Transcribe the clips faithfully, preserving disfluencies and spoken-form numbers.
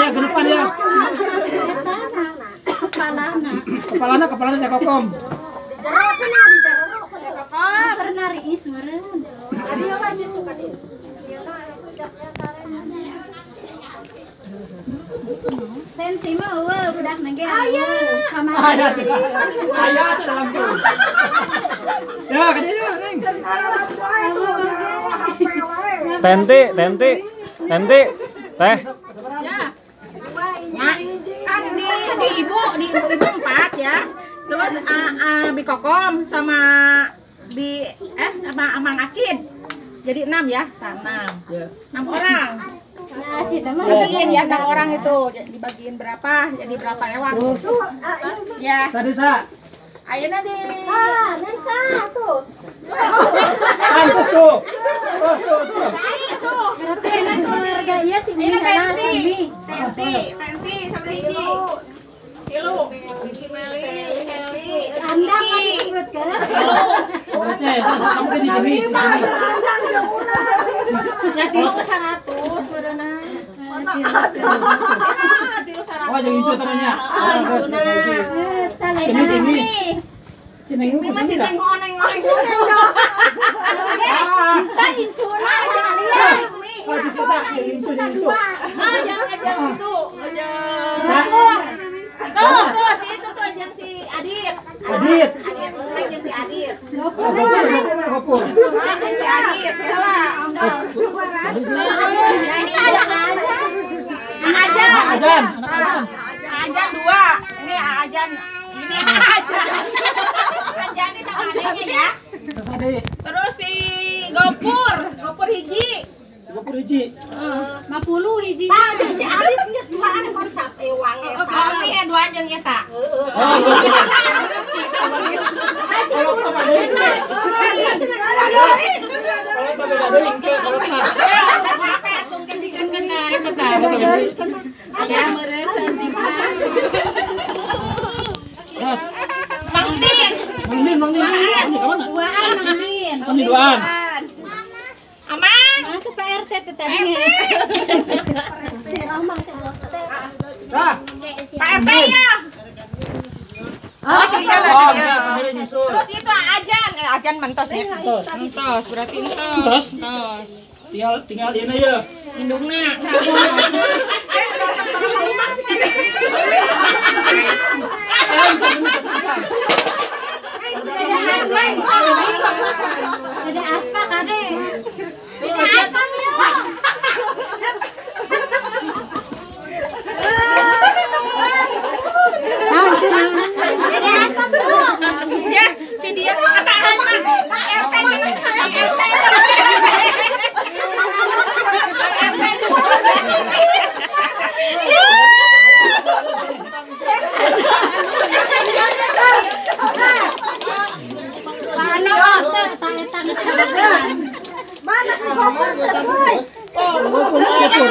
ya ke depan ya. Kepalana. Kepalana kepalana teh kokom. Jero cenah di jero kokom. Pernah riis meureun. Adi yo lanjut tuh Kak. Tensi mah eueuh budak nage. Aya. Aya cenah. Aya cenah langsung. Ya, ka dieu, Neng. Tenti, tenti, tenti, teh. Ya. Nah, kan di, di ibu, di ibu ibu empat ya. Terus uh, uh, Bikokom sama di eh sama Amang Acid. Jadi enam ya, enam. Ya. Enam orang. Nah, cita mah Bagiin ya enam orang itu. Dibagiin berapa? Jadi berapa ewak? Ya. Sadesa. Ayeuna di ah, nanti tuh. Pantes tuh. Terus tuh, tuh. Berarti enak keluarga iya sih ini kalah sini. Tenti, Tenti sama hiji. Tilu. Hiji Meli, Heli. Anda kan disebut kan? Receh, kamu ke di sini. Jadi lu seratus berenang. Oh, yang hijau tanahnya. Oh, itu nah. Ini sini. Sini Ini masih nengong-nengong. Kita incuna jangan lihat. Oh, di situ, yang hijau, yang hijau. Ah, jangan aja itu. Aja. Nah, Tuh, tuh, si itu tuh aja si Adit. Adit. Adit, aja si Adit. Gopur, gopur. Aja si Adit. Salah. ini ada aja. Ajan. Ajan, anak Ajan. Ajan dua. Ini Ajan. Ini Ajan. Ajan ini sama adiknya ya. Terus ada Terus si Gopur, Gopur hiji. gopur hiji. lima puluh hiji. Tah, si Adit geus duaan konsep ewang eta. Kami ya dua jeung eta. Oh, gopur. Kalau apa deui? Kalau apa beda deui engke kalau tah. Apa atuh kendikeun kena eta tah. Ya meureun Terus, Mang Din. Mang Din, Mang Din. Mang Din kemana? duaan nangin. Mang Din duaan. Aman. Nah, ke P R T teh tadi. Si Ramang teh. Dah. Pak R T ya. Oh, si dia Oh, tadi bisa ya. pandai nyusul. Terus itu Ajan, eh Ajan mentos ya. Mentos. Mentos, berarti entos. Mentos? Mentos. Tinggal tinggal ini ya. Indungna. Ada aspa kade. Ya, si dia katakan Pak R T Pak R T. Mana si Gopur teh, boy? Gopur, gopur.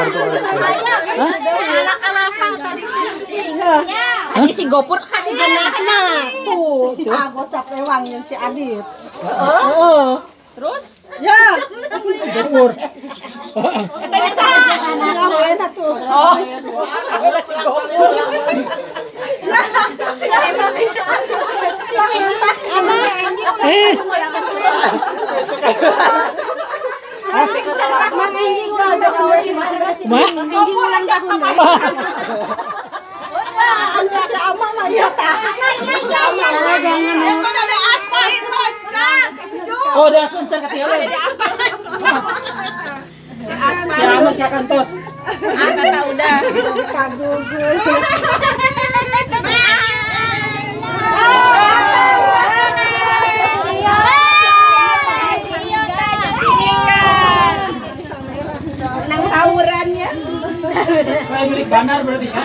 Alak-alapang tadi. Tadi si Gopur kan Genapna tuh, ah gocap lewang yang si Adit. Heeh. terus Ya, Gopur. tadi salah. enggak enak tuh. Oh, ada si Gopur. Eh, Mang anjing ulah jaga we gimana sih? mah? Anjing ulang tahun. Wah, anjing si Ama mah ya tah. Si Ama jangan. Itu ada aspa itu, Cak. Oh, udah suncar ketinggalan. Si Ahmad ya kantos. Ah, kata udah. Kagugul. Nang tawurannya. Kayak milik Banar berarti ya.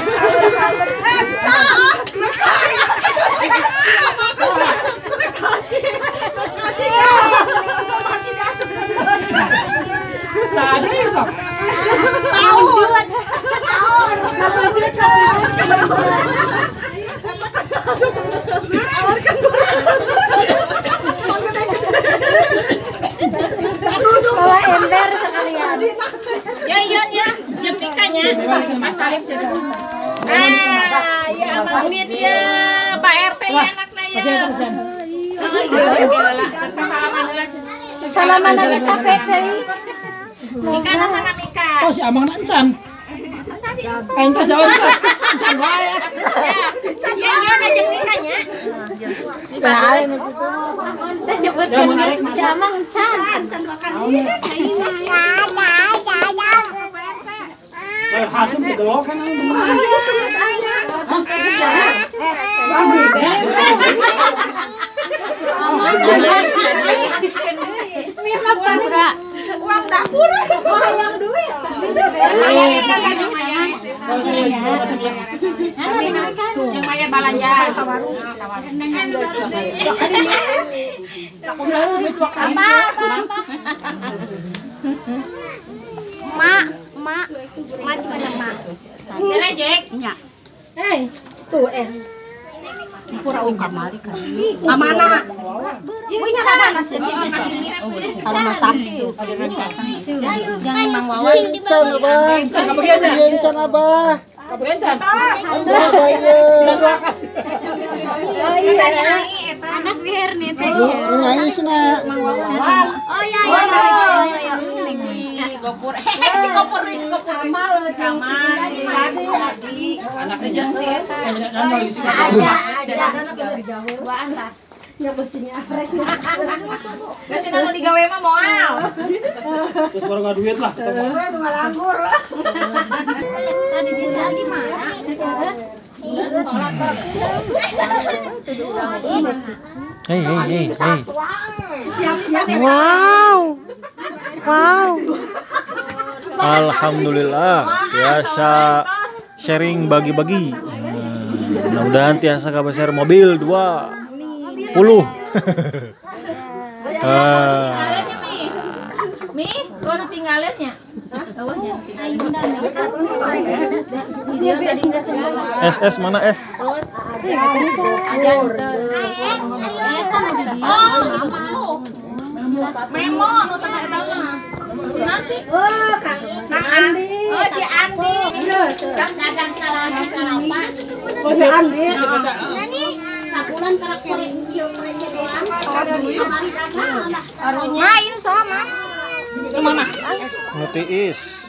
Saat ini sok. Bawa ember sekalian. Ya iya ya, jempika nya. Mas Alif sudah. Ah, ya Mang Min ya, Pak R T ya anaknya ya. Salaman aja capek deui. Mika mana Mika? Oh si Amang nancan. Ento jauh nancan wae. Ya ya ngajak Mika nya. Nyebutkeun si Amang can. Saya hasum gitu kan. Uang dapur. Hayang duit. Yang Maya balanja. Apa? Mak, mak, mak di mana mak? Kira Jack. Hei, tuh es. Pura ungkap mari kan. Amana. Punya mana sih? Kalau masak itu. Jangan Mang Wawan. Can abah, yang can abah. Kabayan can. Aduh saya. Anak biar nih teh. Ngais na. Oh iya iya. Gopur. Si Gopur si Gopur. Kamal jeung si Jadi Anaknya jeung si eta. Dan mau isi. duaan lah. ya besinya arek. Gak cina nu digawe mah moal. Terus baru nggak duit lah. Nu ngalanggur lah. Tadi dia di mana? Hei, hei, hei, hei. Siap-siap. Wow. Wow. Alhamdulillah, biasa sharing bagi-bagi. Hmm, mudah-mudahan tiasa kabar mobil dua puluh. Ah. Tinggalannya Mi. Mi, lu nu tinggalannya. Bawahnya. Video tadi enggak semua. S S mana S? Terus ada Oh, gitu. Memo nu tengah eta mah. Nasi. Oh, Kang Andi. Oh, si Andi. Kang dagang salaman salapa. Oh, si Andi. Nani? Sabulan karak kiri ieu mereka dean. Arunya ini sama. Itu mana? Nutiis.